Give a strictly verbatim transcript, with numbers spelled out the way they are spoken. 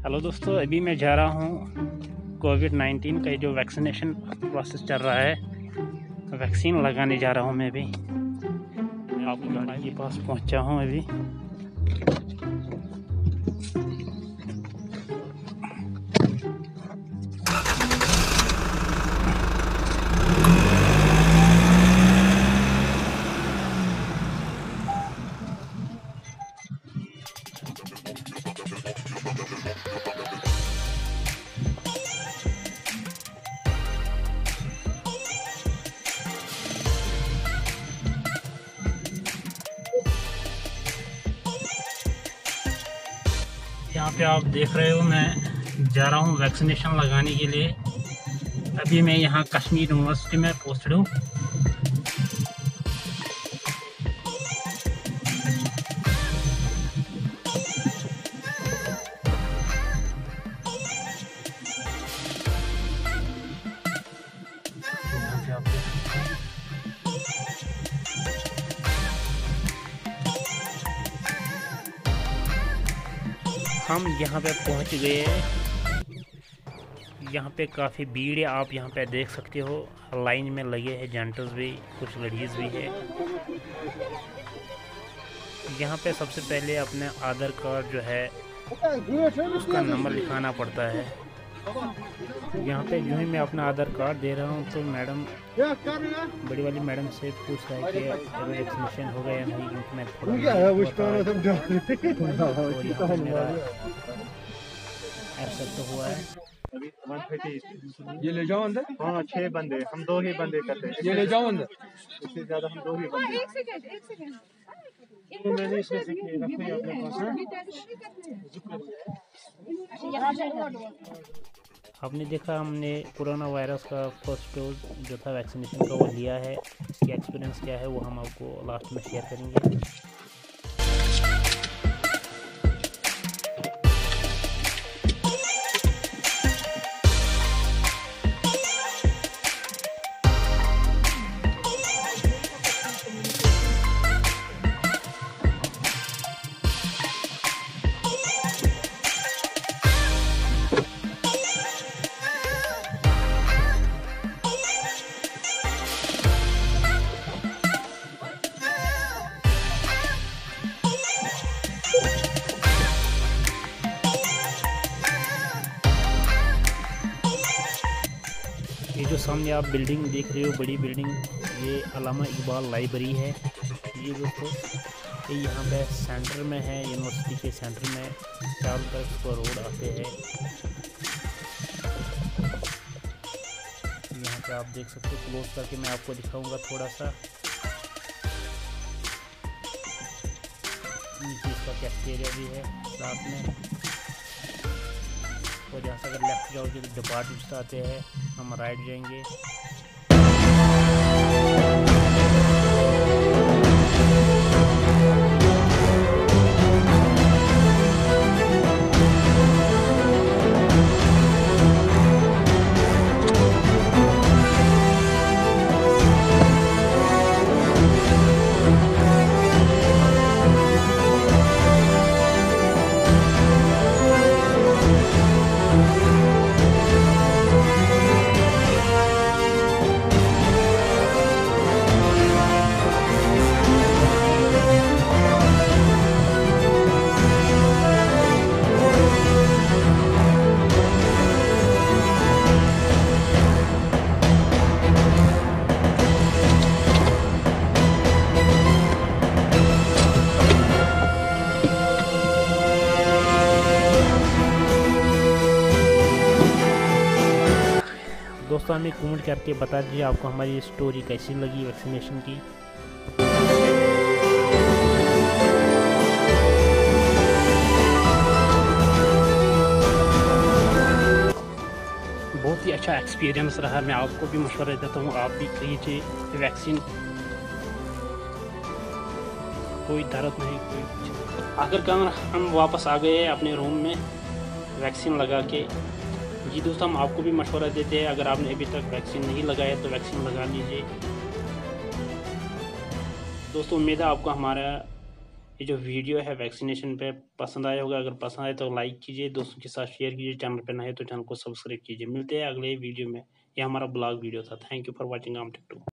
Hello दोस्तों, अभी मैं जा रहा हूँ कोविड नाइन्टीन का जो वैक्सीनेशन प्रोसेस चल रहा है, वैक्सीन लगाने जा रहा हूँ। मैं भी मैं आपकी गाड़ी के पास पहुँचा हूँ अभी। यहाँ पे आप देख रहे हो, मैं जा रहा हूँ वैक्सीनेशन लगाने के लिए। अभी मैं यहाँ कश्मीर यूनिवर्सिटी में पोस्टेड हूँ। यहाँ पे आप देख सकते हैं। हम यहाँ पे पहुँच गए हैं। यहाँ पे काफ़ी भीड़ है, आप यहाँ पे देख सकते हो। लाइन में लगे हैं जेंटल्स भी, कुछ लेडीज़ भी है। यहाँ पे सबसे पहले अपने आधार कार्ड जो है उसका नंबर लिखाना पड़ता है। यहाँ पे जो ही मैं अपना आधार कार्ड दे रहा हूँ तो मैडम, बड़ी वाली मैडम से पूछ रहा है कि वैक्सीनेशन हो गया या नहीं, क्योंकि मैं थोड़ा मेरा एक्सेप्ट तो हुआ है। ये ले जाओ अंदर। हाँ, छह बंदे, हम दो ही बंदे करते हैं। ये ले जाओ अंदर। इससे ज्यादा हम दो ही बंदे। एक सेकंड, एक सेकंड। तो मैंने इसमें से रखी अपने पास है। आपने देखा, हमने कोरोना वायरस का फर्स्ट डोज जो था वैक्सीनेशन का वो लिया है। इसकी एक्सपीरियंस क्या है वो हम आपको लास्ट में शेयर करेंगे। ये जो सामने आप बिल्डिंग देख रहे हो, बड़ी बिल्डिंग, ये अल्लामा इकबाल लाइब्रेरी है। ये दोस्तों, ये यहाँ पे सेंटर में है, यूनिवर्सिटी के सेंटर में। चारों तरफ को रोड आते हैं। यहाँ पे आप देख सकते हो, क्लोज करके मैं आपको दिखाऊंगा थोड़ा सा। नीचे इसका कैफेटेरिया भी है साथ में। और यहाँ से अगर लेफ्ट जाओगे तो डिपार्टमेंट्स आते हैं, हम राइट जाएंगे। दोस्तों, हमें कमेंट करके बता दीजिए आपको हमारी स्टोरी कैसी लगी वैक्सीनेशन की। बहुत ही अच्छा एक्सपीरियंस रहा। मैं आपको भी मशवरा देता हूँ, आप भी कीजिए वैक्सीन। कोई दर्द नहीं, कोई कुछ। आखिरकार हम वापस आ गए अपने रूम में वैक्सीन लगा के। जी दोस्तों, हम आपको भी मशवरा देते हैं, अगर आपने अभी तक वैक्सीन नहीं लगाया तो वैक्सीन लगा लीजिए। दोस्तों, उम्मीद है आपको हमारा ये जो वीडियो है वैक्सीनेशन पे पसंद आया होगा, अगर पसंद आए तो लाइक कीजिए, दोस्तों के साथ शेयर कीजिए, चैनल पे नए तो चैनल को सब्सक्राइब कीजिए। मिलते हैं अगले वीडियो में। ये हमारा ब्लॉग वीडियो था। थैंक यू फॉर वॉचिंग आम टिक टू।